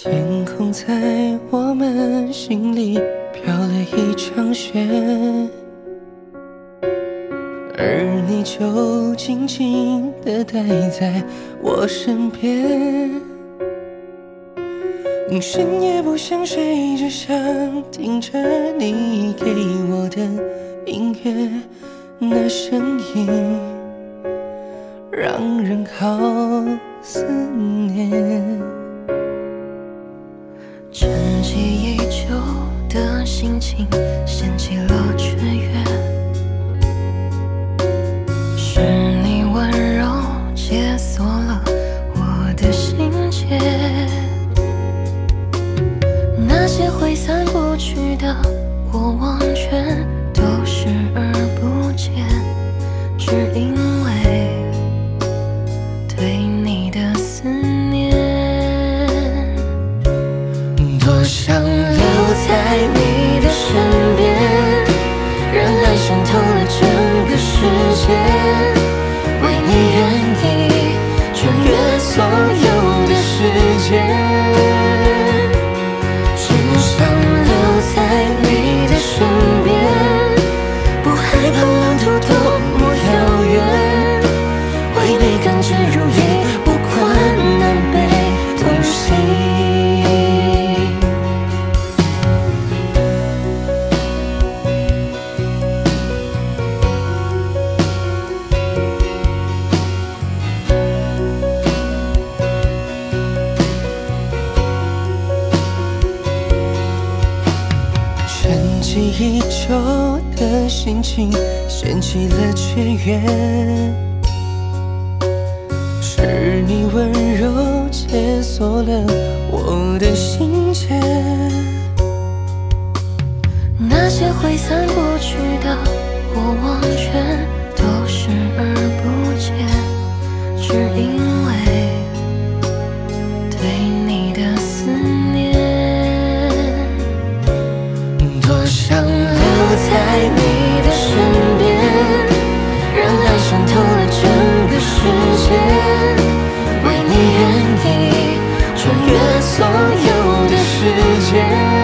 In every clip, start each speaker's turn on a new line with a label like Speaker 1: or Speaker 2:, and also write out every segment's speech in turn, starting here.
Speaker 1: 天空在我们心里飘了一场雪，而你就静静地待在我身边。深夜不想睡，只想听着你给我的音乐，那声音让人好思念。
Speaker 2: 沉寂已久的心情掀起了雀跃，是你温柔解锁了我的心结，那些挥散不去的过往全都视而不见，只因为对你的思念。多想留在你的身边，让爱渗透了整个世界，为你愿意穿越所有的时间。只想留在你的身边，不害怕路途多么遥远，为你甘之如饴，不管南北东西。
Speaker 1: 沉寂已久的心情掀起了雀跃，是你温柔解锁了我的心结，
Speaker 2: 那些挥散不去的过往全都视而不见，只因为对你的思念。多想留在你的身边，让爱渗透了整个世界，为你愿意穿越所有的时间。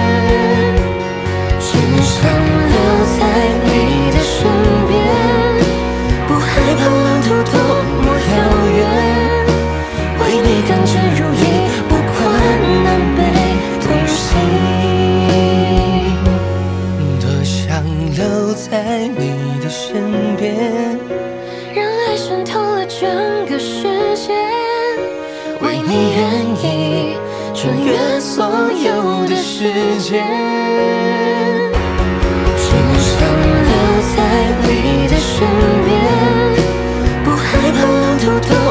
Speaker 2: 只想留在你的身边，不害怕路途多么遥远，为你甘之如饴，不管南北东西。
Speaker 1: 多想留在你的身边，
Speaker 2: 让爱渗透了整个世界，为你愿意穿越所有的时间。只想留在你的身边，不害怕路途多